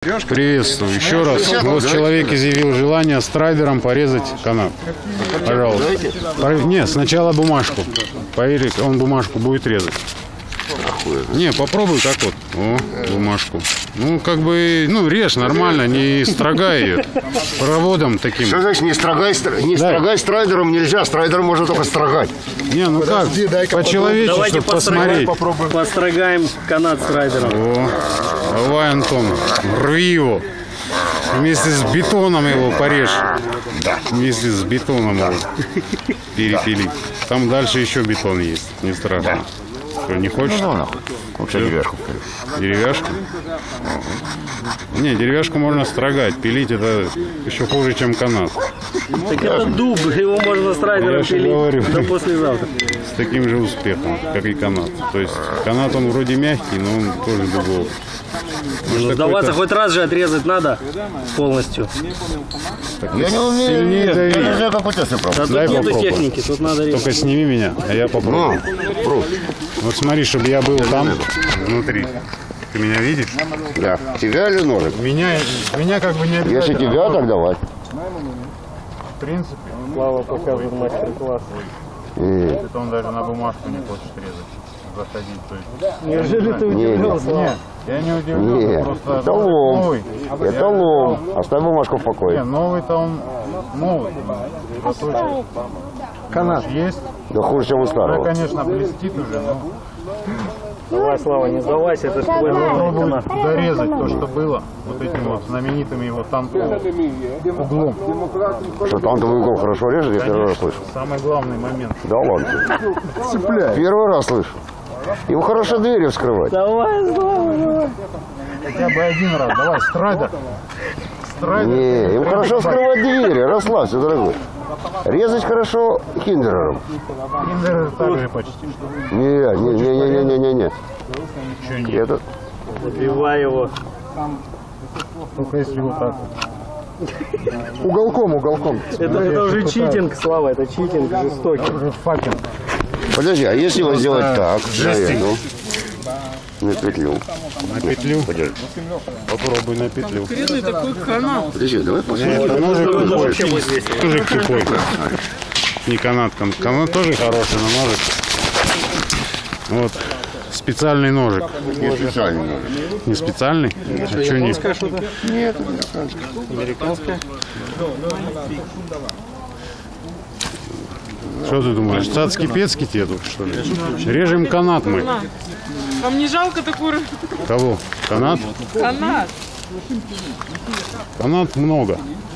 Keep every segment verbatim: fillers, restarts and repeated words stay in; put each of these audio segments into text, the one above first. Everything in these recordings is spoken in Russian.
Приветствую еще раз. Вот человек изъявил желание страйдером порезать канат. Пожалуйста. Нет, сначала бумажку. Поверьте, он бумажку будет резать. Не, попробуй так вот. О, бумажку. Ну, как бы, ну, режь нормально, не строгай ее. Проводом таким. Что значит не строгай, не строгай страйдером нельзя, страйдером можно только строгать. Не, ну как, по-человечески, чтобы посмотреть. Построгаем канат страйдером. О, давай, Антон, рви его. Вместе с бетоном его порежь. Да. Вместе с бетоном его перепилить. Там дальше еще бетон есть, не страшно. Да. Что, не хочешь? Ну, нахуй. Лучше деревяшку. Деревяшку? Не, деревяшку можно строгать. Пилить это еще хуже, чем канат. Так это дуб, его можно страйдером пилить говорю, до послезавтра. С таким же успехом, как и канат. То есть канат он вроде мягкий, но он тоже дубовый. Ну, сдаваться хоть раз же отрезать надо полностью. Так, я не умею. Сильнее дави. Я не знаю, как у тебя все Да тут нету техники, тут надо резать. Только сними меня, а я попробую. Ну, вот смотри, чтобы я был там, внутри. Ты меня видишь? Да. Тебя или ножик? Меня, меня как бы не обязательно. Если тебя, так давай. В принципе. Слава показывает мастер-класс. Это он даже на бумажку не хочет резать. Заходить. То есть... Неужели ты удивился? Нет, я не удивлен. Нет, просто это лом. Новый. Это лом. Оставь бумажку в покое. Нет, новый-то он новый. Заточен. Канат есть. Да хуже, чем у Да, старого. конечно, блестит уже, но... Давай, Слава, не сдавайся, это ж твой новый канат. Дорезать то, что было, вот этим вот знаменитым его тантовым углом. Что тантовый угол хорошо режет, я первый раз слышу. Самый главный момент. Да ладно. Цепляй. Первый раз слышу. Его хорошо двери вскрывать. Давай, Слава, давай. Хотя бы один раз, давай, страйдер. Страйдер. Не, им хорошо вскрывать двери, расслабься, дорогой. Резать хорошо хиндерером. Хиндерер также почти. Не, не, не, не, не, не, не, не. Ничего нет. Это... Забивай его. Только если вот так вот. Уголком, уголком. Это, это уже читинг, Слава, это читинг жестокий. Уже факел. Подожди, а если его сделать так, на эту, на петлю? На петлю? Подожди. Попробуй на петлю. Такой канал. Подожди, давай посмотрим. Это ножик тупой. Ножик тупой. Не канат. Канат тоже хороший, но ножик. Вот. Специальный ножик. Не специальный ножик. Не специальный? А что не? Нет, Американская. Что ты думаешь, цацки-пецки тебе тут, что ли? Режем канат мы. Вам не жалко такую Кого? Канат? канат? Канат много.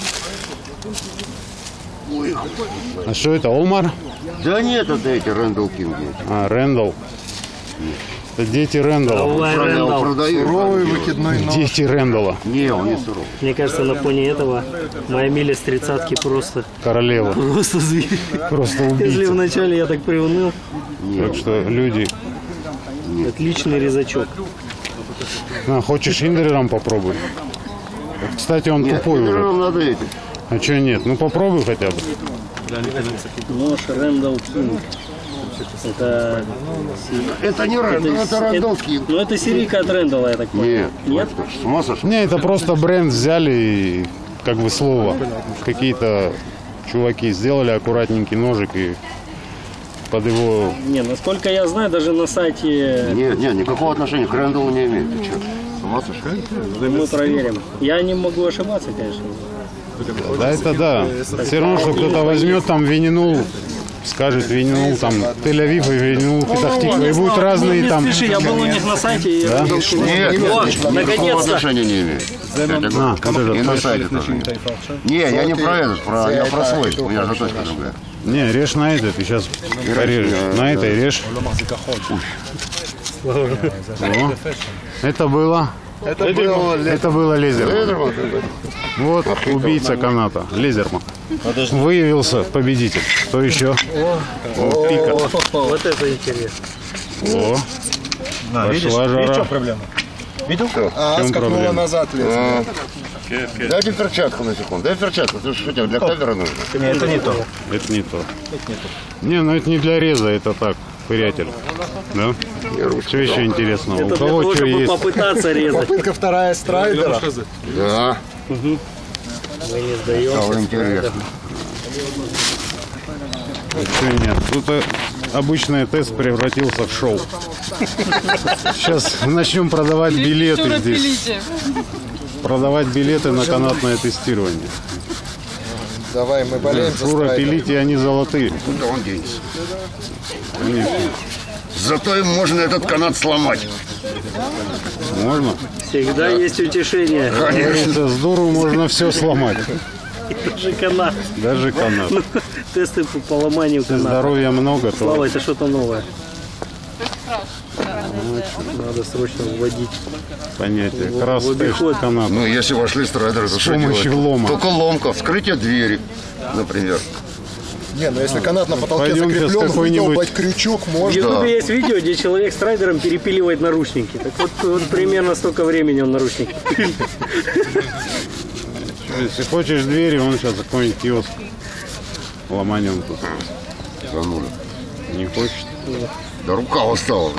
А что это, Олмар? Да нет, это эти Рэндалл Кинги. А, Рэндалл. Это дети Рэндалла. Давай, Рэндалл. Суровый выкидной нож. Дети Рэндалла. Не, он не суровый. Мне кажется, на фоне этого моя миля с тридцатки просто, Королева. просто зверь. Просто Если убийца. вначале я так приуныл, Так что, люди, отличный резачок. а, хочешь хиндерером попробуй? Кстати, он тупой уже. Нам надо эти. А что нет? Ну попробуй хотя бы. Нож Рэндалл Кинг. Это... Это не Рэндалл, это Рэндалл Кинг. Ну это серийка от Рэндалла, я так понял. Нет, Нет? с ума сошел? Не, это просто бренд взяли и как бы слово. Какие-то чуваки сделали аккуратненький ножик и под его... Не, насколько я знаю, даже на сайте Нет, нет, никакого отношения к Рэндаллу не имеет. Ты что, с ума сошел? мы проверим. Я не могу ошибаться, конечно. Да, это да. Все равно, что кто-то возьмет там вининул, скажет вининул там Тель-Авив и вининул Петах-Тиква, и будут разные не там... спеши, я был у них на сайте. И Да? Рэндалл Кинг. Нет, Вот, нет, никакого наконец-то. отношения не имеет. А, вот этот. И на сайте тоже нет. Не, я не про этот, про, я про свой. У меня заточка другая. Не, режь на этот, ты сейчас порежешь. На этой режь. О, это было... Это было Это было Лезерман. Вот убийца каната. Лезерман. Выявился победитель. Кто еще? О, пика. Вот это интересно. О, пошла жара. проблема? Видел? В чем проблема? назад лезет. Дайте перчатку на секунду. Дай перчатку. Ты что, тебе для камеры нужно? Нет, это не то. Это не то. Не, ну это не для реза, это так, приятель. Да? Что еще интересного? Это У для кого того, что чтобы есть? попытаться резать. Попытка вторая страйдера. Да. Мы не сдаемся. Стало интересно. Что нет? Тут э, обычный тест превратился в шоу. Сейчас начнем продавать билеты Шура здесь. Пилите. Продавать билеты на канатное тестирование. Давай, мы болеем за Шура страйдер. Пилите, они золотые. Куда он денется? Конечно. Зато им можно этот канат сломать. Можно? Всегда есть утешение. Говорится, здорово, можно все сломать. Даже канат. Даже канат. Тесты по поломанию Если каната. здоровья много, Слава, то это что-то новое. Надо срочно вводить. понятие. В- Красс в обиход. канат. Ну, если вошли страйдеры, то что помощью делать? лома. Только ломка, вскрытие двери, например. Не, ну если канат на потолке Пойдем сейчас закреплен, какой-нибудь- выдолбать крючок В можно. Ютубе есть видео, где человек с трайдером перепиливает наручники. Так вот, вот примерно столько времени он наручники. Если хочешь двери, он сейчас какой-нибудь киоск ломанем тут. Занули. Не хочешь? Да рука устала.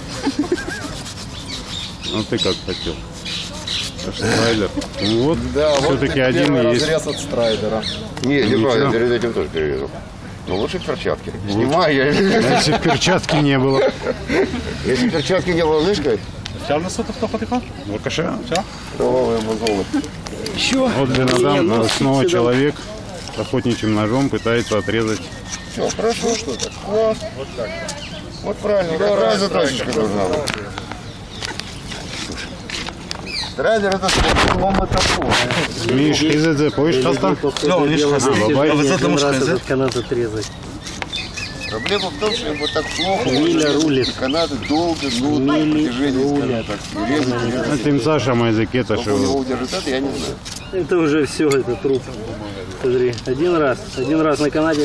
Ну ты как хотел. Это ж страйдер. Ну вот, Да, вот все-таки один первый есть. разрез от страйдера. Не, Ничего. неправильно, перед этим тоже перерезал. Но лучше в перчатке. Снимай, я... Если перчатки не было. Если перчатки не было, знаешь как? Лукаша. Кровавые мозолы. Вот Бенадам, Не, ну, снова сюда. человек с охотничьим ножом пытается отрезать. Все, хорошо, что так? Класс. Вот так. Вот правильно, да, раз заточечка должна быть. Страйдер это лома топор. Миш, изезе, поешь хаста? Бабай. Один раз этот канат отрезать. Проблема в том, что вот так плохо. Миля рулит. Канаты долго, нудно, Мили движение, скажем так. И резать, резать. А тем Саша на языке, то Сколько у него что удержит это, я не знаю. Это уже все, это труп. Смотри, один раз, один раз на канате.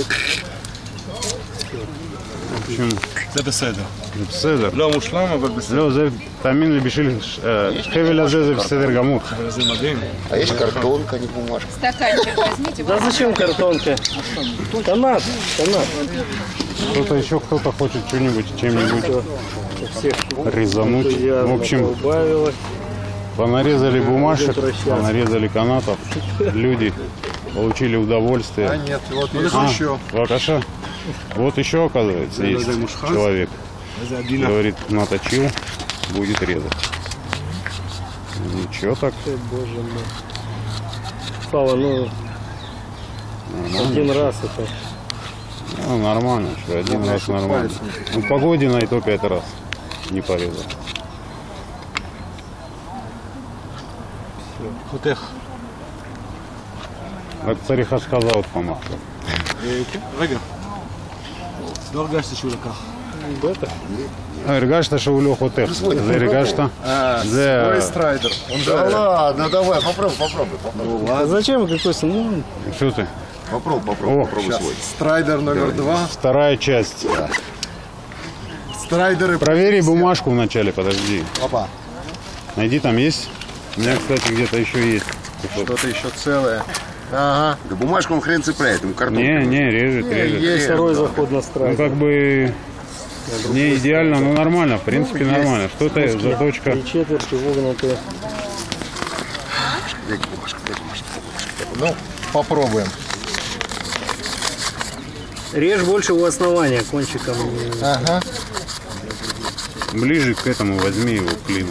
в общем זה בסדר. בסדר. לא מושלם, אבל בסדר. לא, זה, תאמין לי, בשביל אה, חבל הזה זה בסדר גמור. זה מדהים. А есть картонка, а не бумажка. Стаканчик возьмите. Да зачем картонка? Канат, канат. Кто-то еще, кто-то хочет что-нибудь, чем-нибудь У всех резануть. В общем, убавилось. понарезали бумажек, понарезали канатов. Люди получили А удовольствие. нет, вот есть А, еще. Лукаша. Вот еще, оказывается, есть человек. Говорит, наточил, будет резать. Ничего так. Боже мой. Слава, ну один раз это. Ну, нормально, что один раз нормально. Ну, Погодина и то пять раз не порезал. חותך. רק צריך השכזה עוד פעם עכשיו. רגע. לא הרגשתי שהוא לקח. הרגשת שהוא לא חותך. זה הרגשת? זה... Ой, страйдер. Он Да же ладно, давай, попробуй, попробуй, попробуй. А зачем какой-то? Ну, Что ты? Попробуй, попробуй, О, попробуй свой. страйдер номер два. Вторая часть. Страйдеры. Провери бумажку вначале, подожди. Опа, Найди, там есть. У меня, кстати, где-то еще есть. что-то еще целое. Ага. Да бумажку он хрен цепляет, ему картонку. Не, не, режет, режет. Есть. второй заход на Ну, страйк. как бы не идеально, но нормально. В принципе, нормально. Что-то заточка. Три четверти вогнутые. Ну, попробуем. Режь больше у основания кончиком. Ага. Ближе к этому возьми его к клину.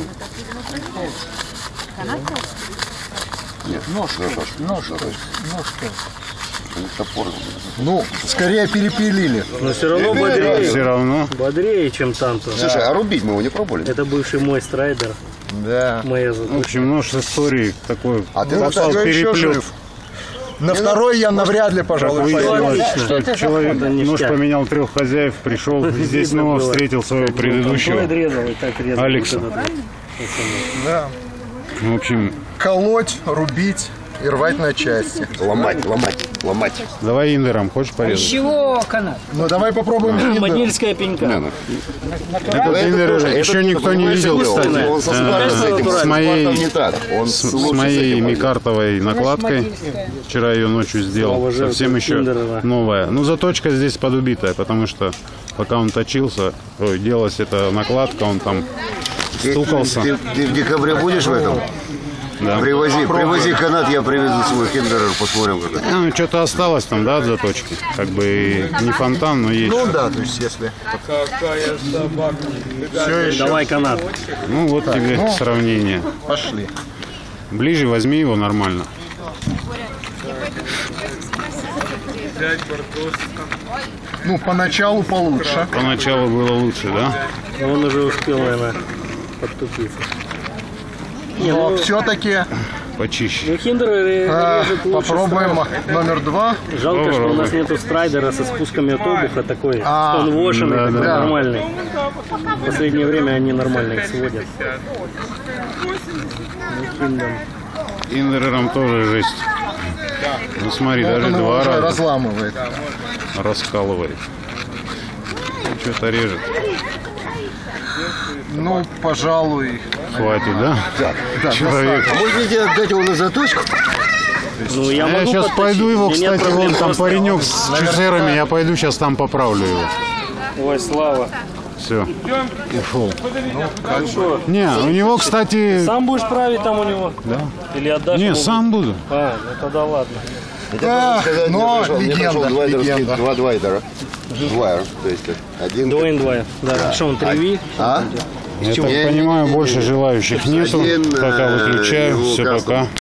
Нож, нож, нож, нож. Топор. Ну, скорее перепилили. Но все равно Все бодрее. равно. Бодрее, чем там-то. Слушай, а рубить мы его не пробовали? Это бывший мой страйдер. Да. Моя В заточка. общем, нож истории такой. А ты попал вот в еще переплет. жив. На второй я навряд ли, пожалуй, Выяснилось, отлично. что человек Это нож ништяк. поменял трех хозяев, пришел, и здесь Видно снова было. встретил своего Флойд предыдущего. резал и так резал. Алекса. Вот этот вот. Да. В общем, Колоть, рубить. и рвать на части. Ломать, ломать, ломать. Давай индером, хочешь порезать? Чего канат? Ну давай попробуем киндер. Манильская пенька. Этот индер еще никто не видел, кстати. Он со Э, Спартом, с этим С моей, Спартом не так. Он с, лучше с с моей этим. микартовой накладкой. Вчера ее ночью сделал. Слава жертве Совсем еще Киндерова. новая. Ну, заточка здесь подубитая, потому что пока он точился, ой, делалась эта накладка, он там Ты, стукался. ты- ты в декабре будешь в этом? Да. Привози, привози канат, я привезу свой киндерер, посмотрим как это. Ну, что-то осталось там, да, от заточки. Как бы не фонтан, но есть. Ну да, то есть если... Все еще. Давай канат. Ну, вот тебе ну. сравнение. Пошли. Ближе возьми его нормально. Ну, поначалу получше. Поначалу было лучше, да? Он уже успел, наверное, подтупиться. Не, Но ну, все-таки Почище. ну Хиндер режет лучше. попробуем номер два. Жалко, что у нас Попробуй. нету страйдера со спусками от обуха такой. А, Он вошенный, да, такой да. нормальный. В последнее время они нормально их сводят. Ну, Хиндер. Индерером тоже жесть. Ну смотри, Вот даже он его два уже раза разламывает. раскалывает. Что-то режет. Ну, пожалуй. Хватит, да? Да, Человек. А можно тебе отдать его на заточку? Ну, я А могу я сейчас подточить, пойду его, у меня нет кстати, проблем, вон там просто- паренек с чусерами, я пойду сейчас там поправлю его. Ой, Слава. Все, ушел. Ну что, Не, у него, кстати... сам будешь править там у него? Да. Или отдашь Не, ему? сам буду. А, ну тогда ладно. Да, но мне пришел, мне легенда, пришел двайдерский, легенда. два двайдера. Двайер, то есть один... Дуэйн два. Да, что он, три А? Я так Не, не, понимаю, не, не, больше не. желающих нету. Один, Пока э, выключаю. его Все, кастом. пока.